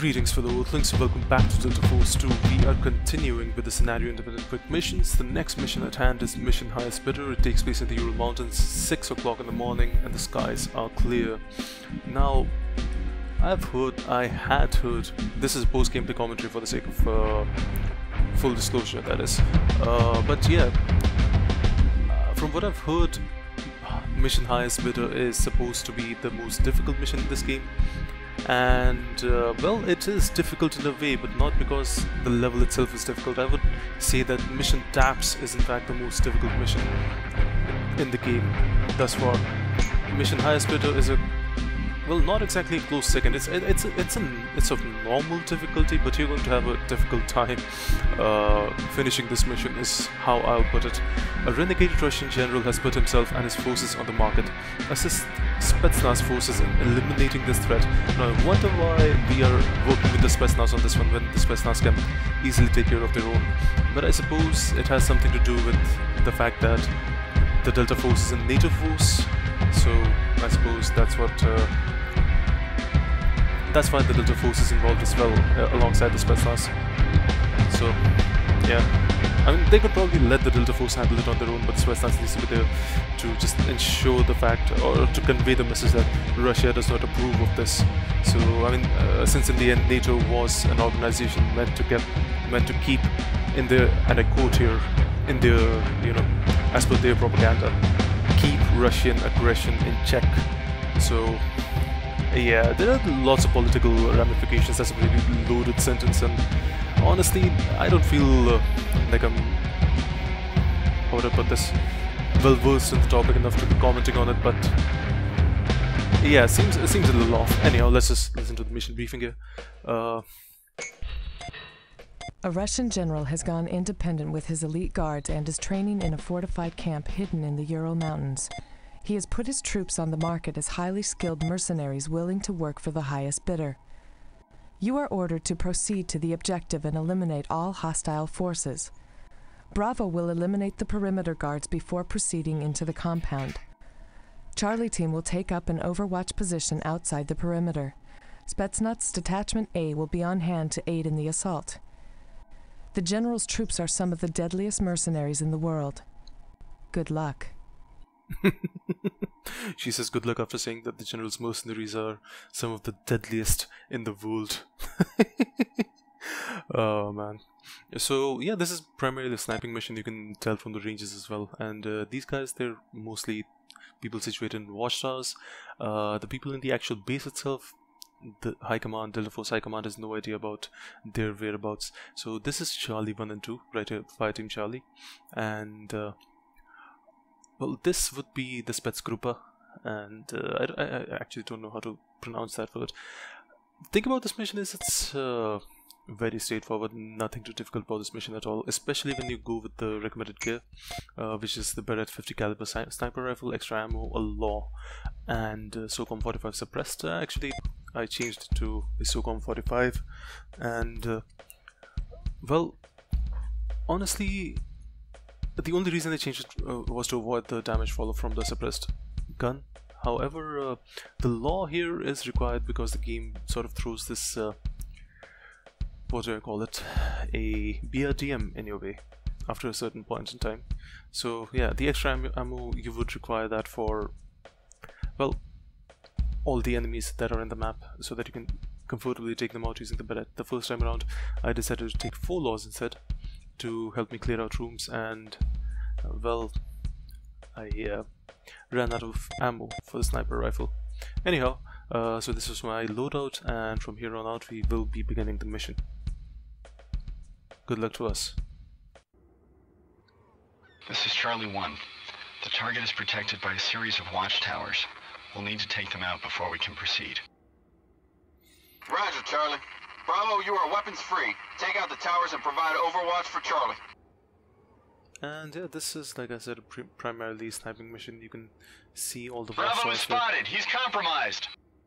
Greetings fellow Earthlings, welcome back to Delta Force 2. We are continuing with the scenario independent quick missions. The next mission at hand is Mission Highest Bidder. It takes place in the Ural Mountains, 6 o'clock in the morning, and the skies are clear. Now, I had heard, this is post-gameplay commentary for the sake of full disclosure, that is. But yeah, from what I've heard, Mission Highest Bidder is supposed to be the most difficult mission in this game. And well, it is difficult in a way, but not because the level itself is difficult. I would say that Mission Taps is in fact the most difficult mission in the game thus far. Mission Highest Bidder is a, well, not exactly a close second. It's of normal difficulty, but you're going to have a difficult time finishing this mission, is how I'll put it. A renegade Russian general has put himself and his forces on the market. Assist Spetsnaz forces in eliminating this threat. Now I wonder why we are working with the Spetsnaz on this one when the Spetsnaz can easily take care of their own. But I suppose it has something to do with the fact that the Delta Force is a NATO force, so I suppose that's what that's why the Delta Force is involved as well, alongside the Spetsnaz. So yeah, I mean, they could probably let the Delta Force handle it on their own, but the Spetsnaz needs to be there to just ensure the fact, or to convey the message that Russia does not approve of this. So I mean, since in the end NATO was an organization meant to keep in their, and I quote here, in their, you know, as per their propaganda, keep Russian aggression in check. So yeah, there are lots of political ramifications. That's a really loaded sentence, and honestly, I don't feel like I'm, how would I put this, well versed in the topic enough to be commenting on it, but yeah, it seems a little off. Anyhow, let's just listen to the mission briefing here. A Russian general has gone independent with his elite guards and is training in a fortified camp hidden in the Ural Mountains. He has put his troops on the market as highly skilled mercenaries willing to work for the highest bidder. You are ordered to proceed to the objective and eliminate all hostile forces. Bravo will eliminate the perimeter guards before proceeding into the compound. Charlie team will take up an overwatch position outside the perimeter. Spetsnaz Detachment A will be on hand to aid in the assault. The general's troops are some of the deadliest mercenaries in the world. Good luck. She says good luck after saying that the general's mercenaries are some of the deadliest in the world. Oh man. So yeah, this is primarily a sniping mission, you can tell from the ranges as well. And these guys, they're mostly people situated in watchtowers. The people in the actual base itself, the High Command, Delta Force High Command, has no idea about their whereabouts. So this is Charlie 1 and 2, right here, Fireteam Charlie. And well, this would be the Spetsgruppe, and I actually don't know how to pronounce that word. The thing about this mission is it's very straightforward, nothing too difficult about this mission at all, especially when you go with the recommended gear, which is the Barret 50 caliber sniper rifle, extra ammo, a law, and SOCOM 45 suppressed. Actually, I changed it to a SOCOM 45, and well, honestly, the only reason I changed it was to avoid the damage fallout from the suppressed gun. However, the law here is required because the game sort of throws this, what do I call it, a BRDM in your way after a certain point in time. So yeah, the extra ammo, you would require that for, well, all the enemies that are in the map, so that you can comfortably take them out using the Barret. The first time around, I decided to take 4 laws instead, to help me clear out rooms, and well, I ran out of ammo for the sniper rifle. Anyhow, so this was my loadout, and from here on out we will be beginning the mission. Good luck to us. This is Charlie 1. The target is protected by a series of watchtowers. We'll need to take them out before we can proceed. Roger, Charlie. Bravo, you are weapons free. Take out the towers and provide overwatch for Charlie. And yeah, this is, like I said, a primarily sniping mission. You can see all the Bravo is spotted. He's compromised.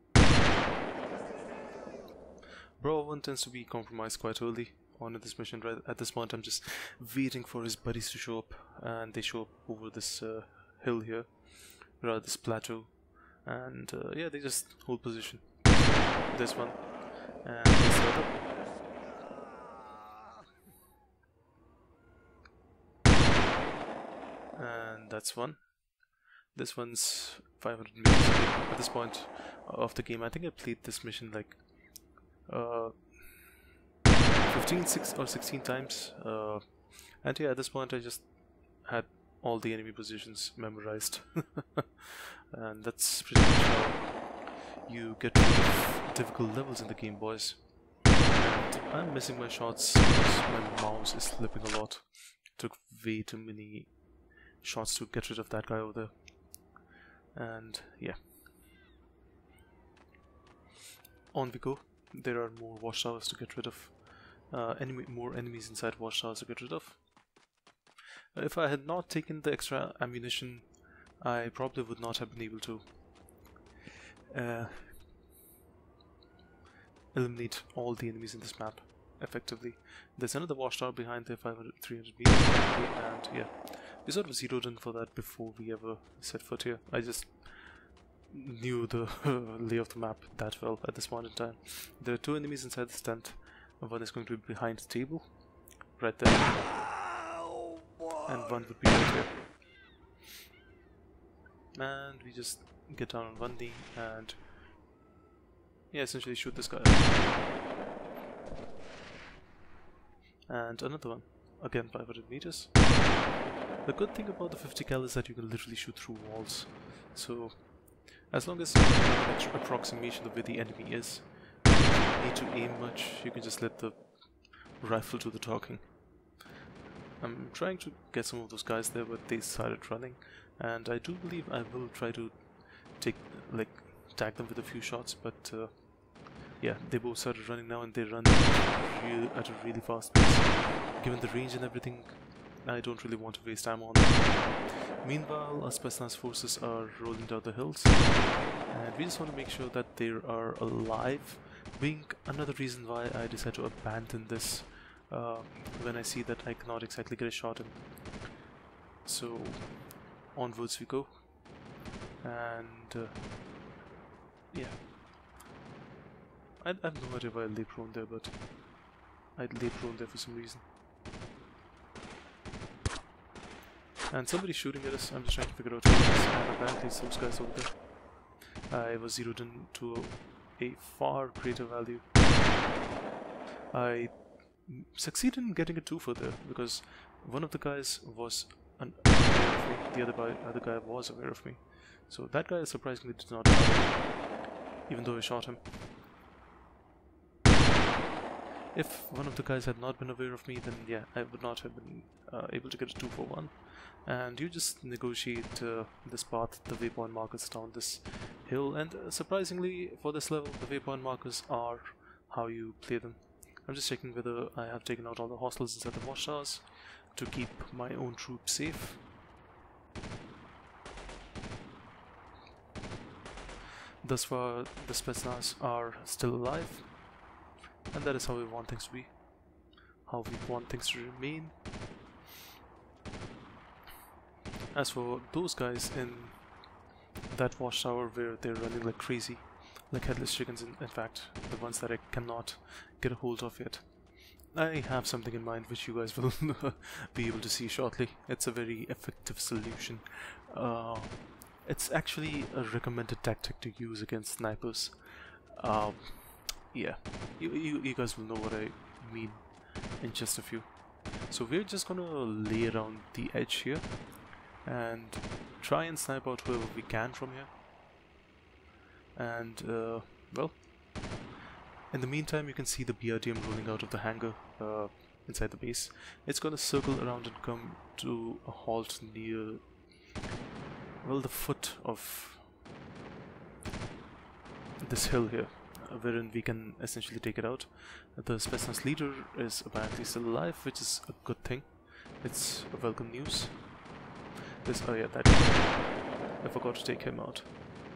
Bravo tends to be compromised quite early on in this mission. Right at this point, I'm just waiting for his buddies to show up, and they show up over this hill here, rather this plateau, and yeah, they just hold position. This one. And this other. And that's one. This one's 500 meters away. At this point of the game, I think I played this mission like 15 or 16 times. And yeah, at this point I just had all the enemy positions memorized. And that's pretty much how you get rid of difficult levels in the game, boys. And I'm missing my shots because my mouse is slipping a lot. It took way too many shots to get rid of that guy over there. And yeah, on we go. There are more watchtowers to get rid of. More enemies inside watchtowers to get rid of. If I had not taken the extra ammunition, I probably would not have been able to eliminate all the enemies in this map effectively. There's another watchtower behind there, 300 meters away, and yeah, we sort of zeroed in for that before we ever set foot here. I just knew the lay of the map that well at this point in time. There are two enemies inside this tent. One is going to be behind the table, right there, and one would be right here. And we just get down on one knee and yeah, essentially shoot this guy. And another one, again 500 meters. The good thing about the 50 cal is that you can literally shoot through walls. So as long as you have an extra approximation of where the enemy is, you don't need to aim much, you can just let the rifle do the talking. I'm trying to get some of those guys there, but they started running, and I do believe I will try to tag them with a few shots, but yeah, they both started running now, and they run at a really fast pace. Given the range and everything, I don't really want to waste ammo on them. Meanwhile, our Spetsnaz forces are rolling down the hills, and we just want to make sure that they are alive, being another reason why I decided to abandon this when I see that I cannot exactly get a shot in. So onwards we go, and yeah, I have no idea why I lay prone there, but I lay prone there for some reason. And somebody's shooting at us. I'm just trying to figure out who it is, and apparently it's those guys over there. I was zeroed in to a far greater value. I succeeded in getting a twofer there because one of the guys was aware of me, the other guy was aware of me. So that guy surprisingly did not die, even though I shot him. If one of the guys had not been aware of me, then yeah, I would not have been able to get a 2-for-1. And you just negotiate this path, the waypoint markers down this hill, and surprisingly for this level, the waypoint markers are how you play them. I'm just checking whether I have taken out all the hostiles inside the watchtowers to keep my own troops safe. Thus far, the Spetsnaz are still alive, and that is how we want things to be, how we want things to remain. As for those guys in that watchtower where they're running like crazy, like headless chickens, in fact, the ones that I cannot get a hold of yet, I have something in mind which you guys will be able to see shortly. It's a very effective solution. It's actually a recommended tactic to use against snipers. Yeah, you guys will know what I mean in just a few. So we're just gonna lay around the edge here and try and snipe out whoever we can from here. And well, in the meantime, you can see the BRDM rolling out of the hangar inside the base. It's gonna circle around and come to a halt near, well, the foot of this hill here, wherein we can essentially take it out. The Spetsnaz leader is apparently still alive, which is a good thing. It's a welcome news. Oh yeah, that I forgot to take him out.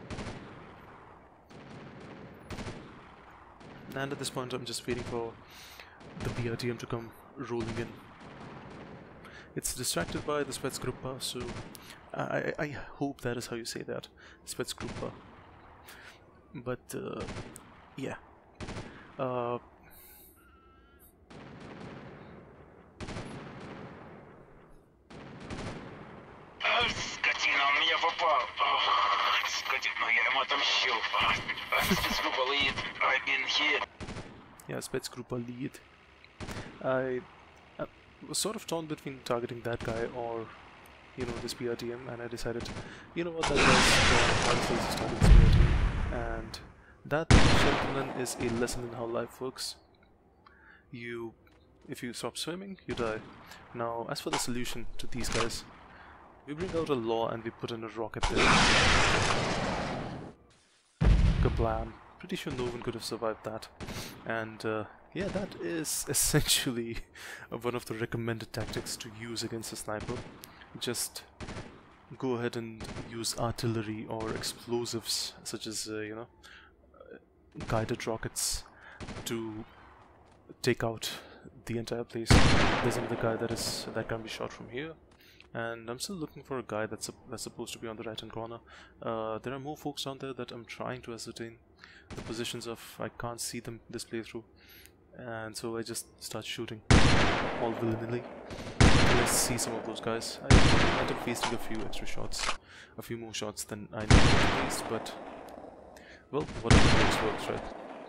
And at this point I'm just waiting for the BRDM to come rolling in. It's distracted by the Spetsgruppa, so I hope that is how you say that, Spetsgruppa. But yeah, Скотина, он меня попал. Скотина, я ему отомщу. Спецгруппа lead, I've been hit. Yeah, Spetsgruppe lead. I was sort of torn between targeting that guy or, you know, this PRTM, and I decided, you know what, that guy's just target this PRTM. And that, gentlemen, is a lesson in how life works. If you stop swimming, you die. Now, as for the solution to these guys, we bring out a law and we put in a rocket there. Kablam. Pretty sure no one could have survived that. And yeah, that is essentially one of the recommended tactics to use against a sniper. Just go ahead and use artillery or explosives such as you know, guided rockets to take out the entire place. There's another guy that can be shot from here, and I'm still looking for a guy that's supposed to be on the right hand corner. There are more folks down there that I'm trying to ascertain the positions of. I can't see them this playthrough, and so I just start shooting all willy-nilly. I see some of those guys. I end up wasting a few extra shots, a few more shots than I need to waste, but well, whatever works, right?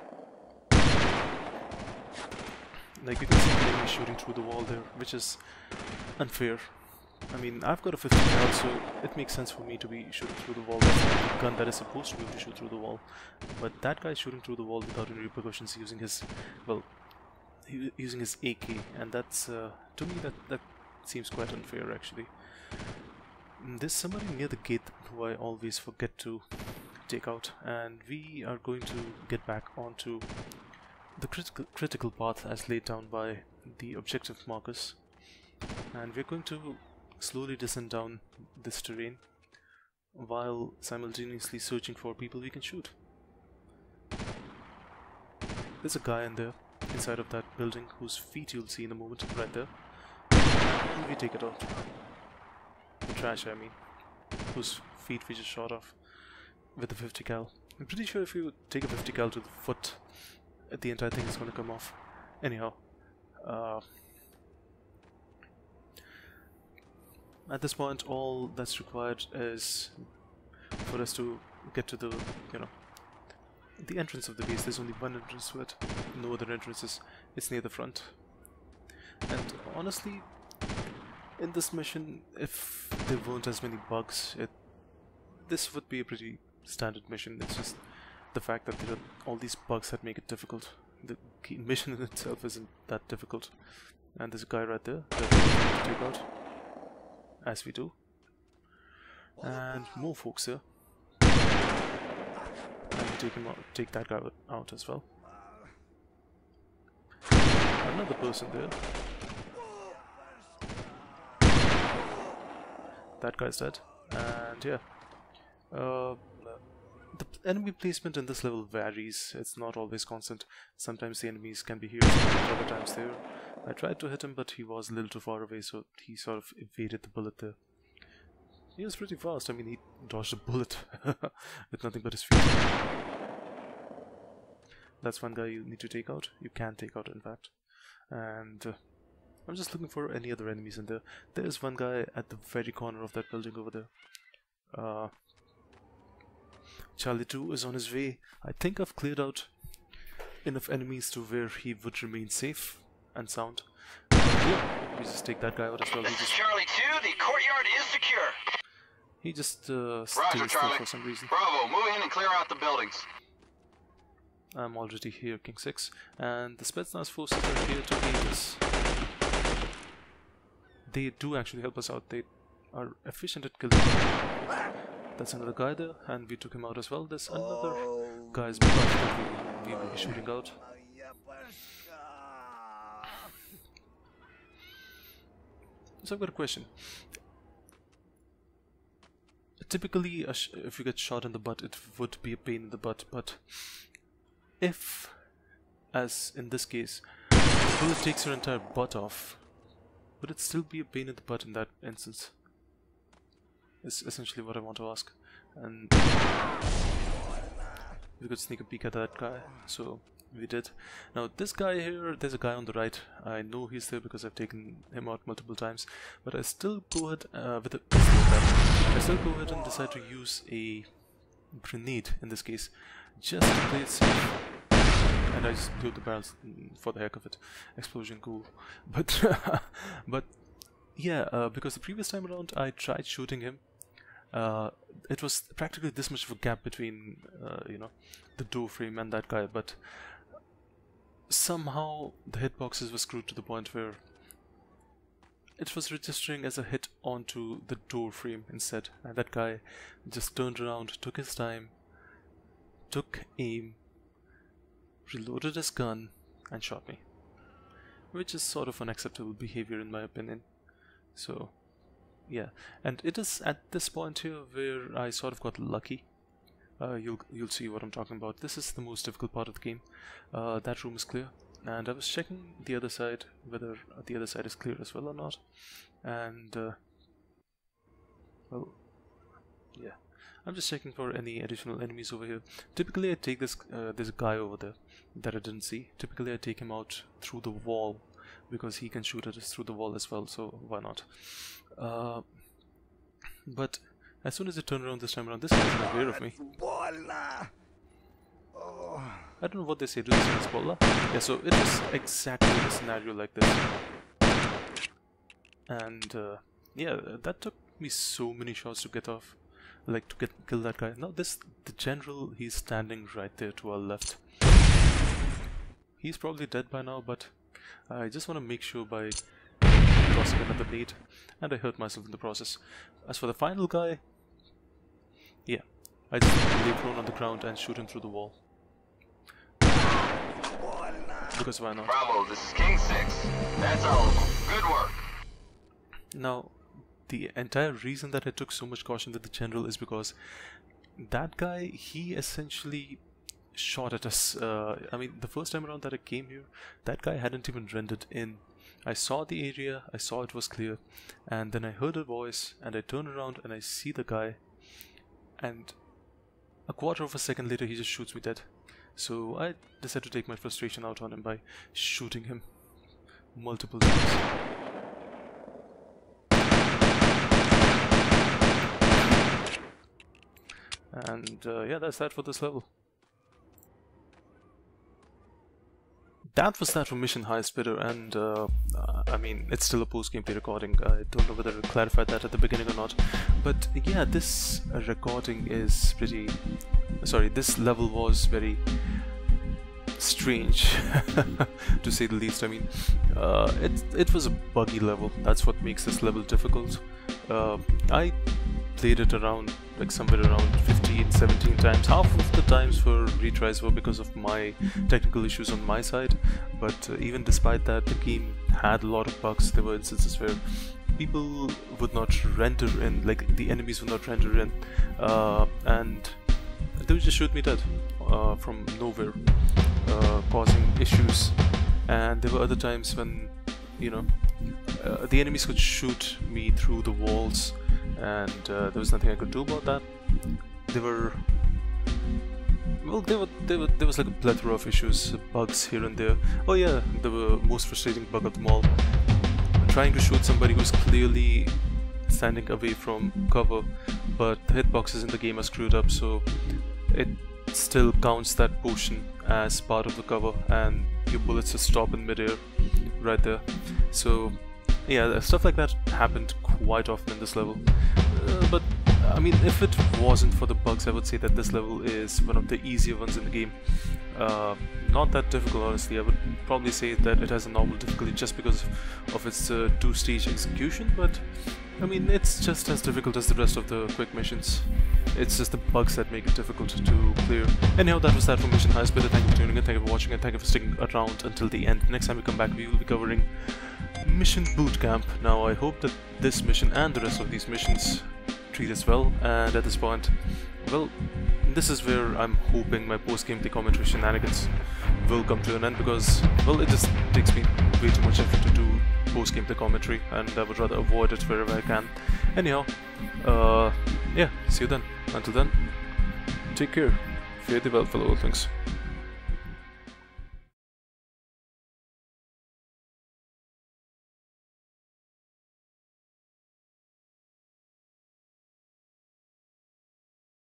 Like, you can see the enemy shooting through the wall there, which is unfair. I mean, I've got a 50 cal, so it makes sense for me to be shooting through the wall. That's the gun that is supposed to be able to shoot through the wall. But that guy shooting through the wall without any repercussions, using his, well, using his AK, and that's, to me, that seems quite unfair, actually. There's somebody near the gate who I always forget to take out, and we are going to get back onto the critical path as laid down by the objective markers, and we're going to slowly descend down this terrain while simultaneously searching for people we can shoot. There's a guy in there inside of that building whose feet you'll see in a moment, right there, and we take it out. The trash, I mean, whose feet we just shot off with the 50 cal. I'm pretty sure if you take a 50 cal to the foot, the entire thing is going to come off. Anyhow, at this point, all that's required is for us to get to the, you know, the entrance of the base. There's only one entrance to it, no other entrances. It's near the front. And honestly, in this mission, if there weren't as many bugs, this would be a pretty standard mission. It's just the fact that there are all these bugs that make it difficult. The mission in itself isn't that difficult. And there's a guy right there that we have to take out, as we do. And more folks here. And take that guy out as well. Another person there. That guy's dead. And yeah. The enemy placement in this level varies. It's not always constant. Sometimes the enemies can be here, other times there. I tried to hit him, but he was a little too far away, so he sort of evaded the bullet there. He was pretty fast. I mean, he dodged a bullet with nothing but his feet. That's one guy you need to take out. You can take out, in fact. And I'm just looking for any other enemies in there. There's one guy at the very corner of that building over there. Charlie 2 is on his way. I think I've cleared out enough enemies to where he would remain safe and sound. Yeah, we just take that guy out as well. This is Charlie 2. The courtyard is secure. He just stays there for some reason. Bravo, move in and clear out the buildings. I'm already here, King 6, and the Spetsnaz forces are here to aid us. They do actually help us out. They are efficient at killing. That's another guy there, and we took him out as well. There's another guy's butt that we will be shooting out. So I've got a question. Typically, if you get shot in the butt, it would be a pain in the butt, but if, as in this case, the bullet takes your entire butt off, would it still be a pain in the butt in that instance? Is essentially what I want to ask. And we could sneak a peek at that guy, so we did. Now this guy here, there's a guy on the right. I know he's there because I've taken him out multiple times, but I still go ahead I still go ahead and decide to use a grenade in this case, just to play it safe. And I just blew the barrels for the heck of it. Explosion, cool. But but yeah, because the previous time around I tried shooting him. It was practically this much of a gap between you know, the door frame and that guy, but somehow the hitboxes were screwed to the point where it was registering as a hit onto the door frame instead, and that guy just turned around, took his time, took aim, reloaded his gun and shot me, which is sort of unacceptable behavior in my opinion. So yeah, and it is at this point here where I sort of got lucky. You'll see what I'm talking about. This is the most difficult part of the game. That room is clear, and I was checking the other side, whether the other side is clear as well or not. And well, yeah, I'm just checking for any additional enemies over here. Typically I take this, there's a guy over there that I didn't see. Typically I take him out through the wall, because he can shoot at us through the wall as well, so why not? But as soon as I turn around this time around, this guy's aware of me. I don't know what they say, do they say Hezbollah? Yeah, so it is exactly a scenario like this. And yeah, that took me so many shots to get off, like to kill that guy. Now the general, he's standing right there to our left. He's probably dead by now, but I just want to make sure by tossing another nade, and I hurt myself in the process. As for the final guy, yeah, I just lay prone on the ground and shoot him through the wall. Because why not? Bravo, this is King 6. That's all of them. Good work. Now, the entire reason that I took so much caution with the general is because that guy, he essentially shot at us. I mean, the first time around that I came here, that guy hadn't even rendered in. I saw the area, I saw it was clear, and then I heard a voice, and I turn around and I see the guy, and a quarter of a second later he just shoots me dead. So I decided to take my frustration out on him by shooting him multiple times. And yeah, that's that for this level. That was that from Mission High Spitter, and I mean, it's still a post-gameplay recording. I don't know whether I clarified that at the beginning or not, but yeah, this recording is pretty... Sorry, this level was very strange, to say the least. I mean, it was a buggy level. That's what makes this level difficult. I played it around, like somewhere around 15-17 times. Half of the times for retries were because of my technical issues on my side, but even despite that, the game had a lot of bugs. There were instances where people would not render in, like the enemies would not render in, and they would just shoot me dead from nowhere, causing issues. And there were other times when, you know, the enemies could shoot me through the walls, and there was nothing I could do about that. There were, well, there was like a plethora of issues, bugs here and there. Oh yeah, the most frustrating bug of them all: trying to shoot somebody who's clearly standing away from cover, but the hitboxes in the game are screwed up, so it still counts that portion as part of the cover, and your bullets just stop in midair right there. So yeah, stuff like that happened quite often in this level. But I mean, if it wasn't for the bugs, I would say that this level is one of the easier ones in the game. Not that difficult, honestly. I would probably say that it has a normal difficulty just because of its two-stage execution, but I mean, it's just as difficult as the rest of the quick missions. It's just the bugs that make it difficult to clear. Anyhow, that was that for Mission High Spirit. Thank you for tuning in, thank you for watching, and thank you for sticking around until the end. Next time we come back, we will be covering Mission Bootcamp. Now, I hope that this mission and the rest of these missions treat us well, and at this point, well, this is where I'm hoping my post-gameplay commentary shenanigans will come to an end, because, well, it just takes me way too much effort to do post-gameplay commentary, and I would rather avoid it wherever I can. Anyhow, yeah, see you then. Until then, take care. Fare thee well, fellow Earthlings.